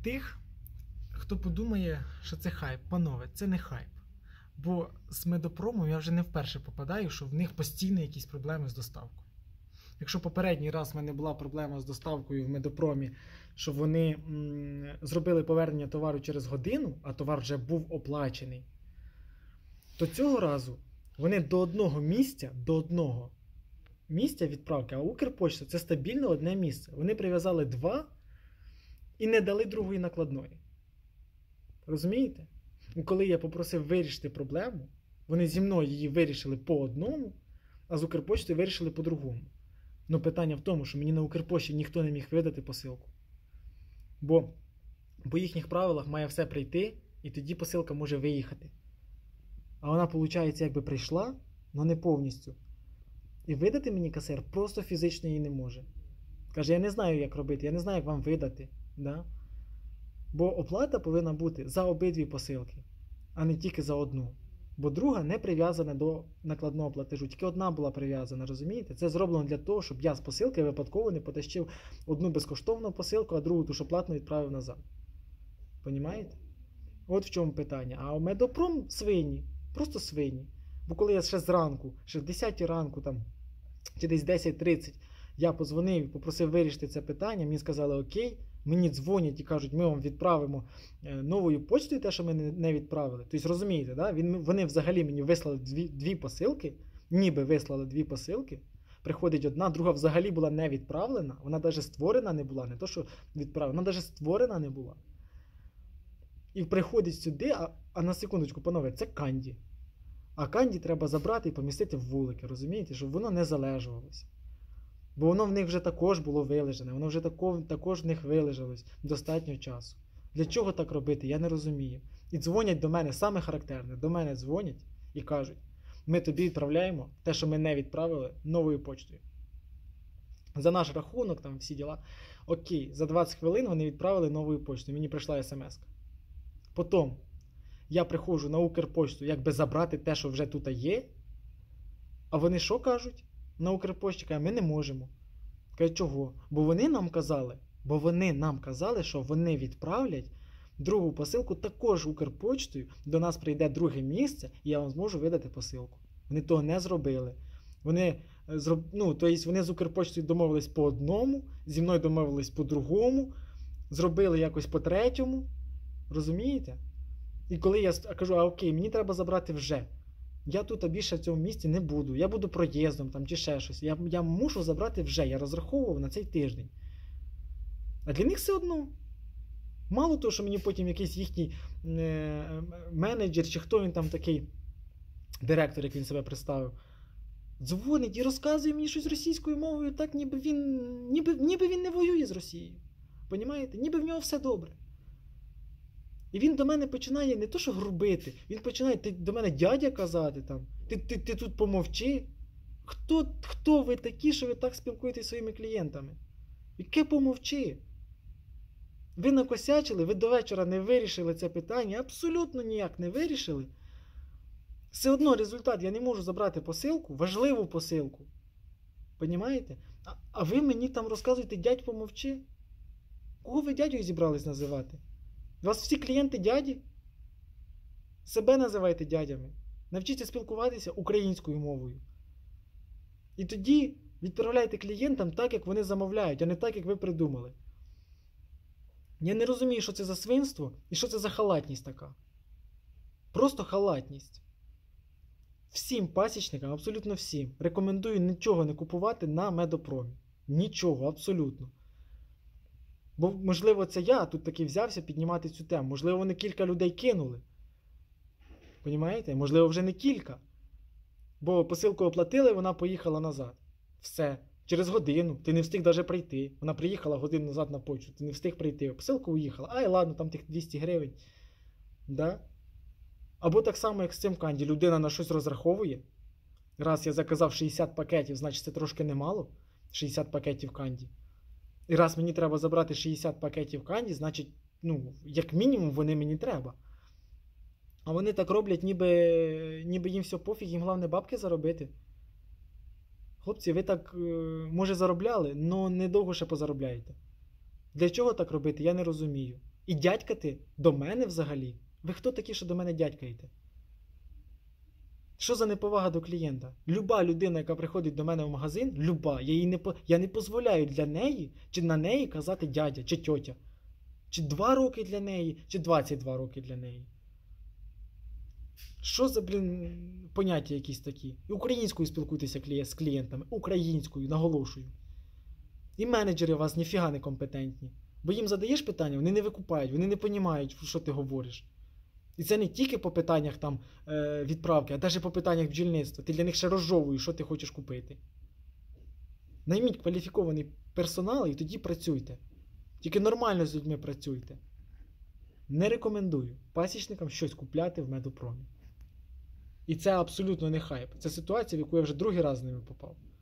тих, хто подумає, що це хайп. Панове, це не хайп. Бо з медопромом я вже не вперше попадаю, що в них постійно якісь проблеми з доставкою. Якщо попередній раз в мене була проблема з доставкою в медопромі, що вони зробили повернення товару через годину, а товар вже був оплачений, то цього разу вони до одного місця відправки, а Укрпошта – це стабільно одне місце. Вони прив'язали два і не дали другої накладної. Розумієте? І коли я попросив вирішити проблему, вони зі мною її вирішили по одному, а з Укрпоштою вирішили по-другому. Ну питання в тому, що мені на Укрпошті ніхто не міг видати посилку. Бо по їхніх правилах має все прийти, і тоді посилка може виїхати. А вона, виходить, якби прийшла, але не повністю. І видати мені касир просто фізично її не може. Каже, я не знаю, як робити, я не знаю, як вам видати. Да? Бо оплата повинна бути за обидві посилки, а не тільки за одну. Бо друга не прив'язана до накладного платежу. Тільки одна була прив'язана, розумієте? Це зроблено для того, щоб я з посилки випадково не потащив одну безкоштовну посилку, а другу ту, що платну, відправив назад. Понімаєте? От в чому питання. А у Медопром свині. Просто свині. Бо коли я ще зранку, ще в 10 ранку, там, чи десь 10:30, я подзвонив і попросив вирішити це питання, мені сказали окей, мені дзвонять і кажуть, ми вам відправимо новою почтою те, що ми не відправили. Тобто, розумієте, да? Вони взагалі мені вислали дві посилки, ніби вислали дві посилки, приходить одна, друга взагалі була не відправлена, вона навіть створена не була, не то, що відправлена, вона навіть створена не була. І приходить сюди, а на секундочку, панове, це канді. А канді треба забрати і помістити в вулики, розумієте, щоб воно не залежувалося. Бо воно в них вже також було вилежане, воно вже також в них вилежалось достатньо часу. Для чого так робити, я не розумію. І дзвонять до мене, саме характерне, до мене дзвонять і кажуть, ми тобі відправляємо те, що ми не відправили, новою почтою. За наш рахунок, там всі діла, окей, за 20 хвилин вони відправили новою почтою, мені прийшла смс-ка. Потім я приходжу на Укрпошту, якби забрати те, що вже тут є, а вони що кажуть? На Укрпошті кажуть, ми не можемо. Кажуть, чого? Бо вони нам казали, що вони відправлять другу посилку також Укрпоштою, до нас прийде друге місце, і я вам зможу видати посилку. Вони того не зробили. Вони з Укрпоштою домовились по одному, зі мною домовились по другому, зробили якось по третьому. Розумієте? І коли я кажу, окей, мені треба забрати вже. Я тут більше в цьому місці не буду. Я буду проїздом там, чи ще щось. Я мушу забрати вже. Я розраховував на цей тиждень. А для них все одно. Мало того, що мені потім якийсь їхній менеджер, чи хто він там такий, директор, як він себе представив, дзвонить і розказує мені щось російською мовою, так ніби він не воює з Росією. Понімаєте? Ніби в нього все добре. І він до мене починає не то, що грубити, він починає до мене дядя казати там, ти тут помовчи. Хто ви такі, що ви так спілкуєтеся зі своїми клієнтами? Яке помовчи? Ви накосячили, ви до вечора не вирішили це питання, абсолютно ніяк не вирішили. Все одно результат, я не можу забрати посилку, важливу посилку. Понімаєте? А ви мені там розказуєте, дядь помовчи. Кого ви дядю зібрались називати? У вас всі клієнти дяді? Себе називайте дядями. Навчіться спілкуватися українською мовою. І тоді відправляйте клієнтам так, як вони замовляють, а не так, як ви придумали. Я не розумію, що це за свинство і що це за халатність така. Просто халатність. Всім пасічникам, абсолютно всім, рекомендую нічого не купувати на Медопромі. Нічого, абсолютно. Бо, можливо, це я тут таки взявся піднімати цю тему. Можливо, вони кілька людей кинули. Понімаєте? Можливо, вже не кілька. Бо посилку оплатили, вона поїхала назад. Все. Через годину. Ти не встиг навіть прийти. Вона приїхала годину назад на почту. Ти не встиг прийти. Посилка уїхала. Ай, ладно, там тих 200 гривень. Да? Або так само, як з цим канді. Людина на щось розраховує. Раз я заказав 60 пакетів, значить це трошки немало. 60 пакетів канді. І раз мені треба забрати 60 пакетів канді, значить, як мінімум вони мені треба. А вони так роблять, ніби їм все пофіг, їм головне бабки заробити. Хлопці, ви так, може, заробляли, але недовго ще позаробляєте. Для чого так робити, я не розумію. І дядькати до мене взагалі? Ви хто такі, що до мене дядькаєте? Що за неповага до клієнта? Люба людина, яка приходить до мене в магазин, люба, я не дозволяю для неї чи на неї казати дядя чи тьотя. Чи 2 роки для неї, чи 22 роки для неї. Що за, поняття якісь такі? І українською спілкуйтеся з клієнтами. Українською, наголошую. І менеджери у вас ніфіга не компетентні. Бо їм задаєш питання, вони не викупають, вони не розуміють, що ти говориш. І це не тільки по питаннях там відправки, а навіть по питаннях бджільництва. Ти для них ще розжовуєш, що ти хочеш купити. Найміть кваліфікований персонал і тоді працюйте. Тільки нормально з людьми працюйте. Не рекомендую пасічникам щось купляти в медопромі. І це абсолютно не хайп. Це ситуація, в яку я вже другий раз з ними попав.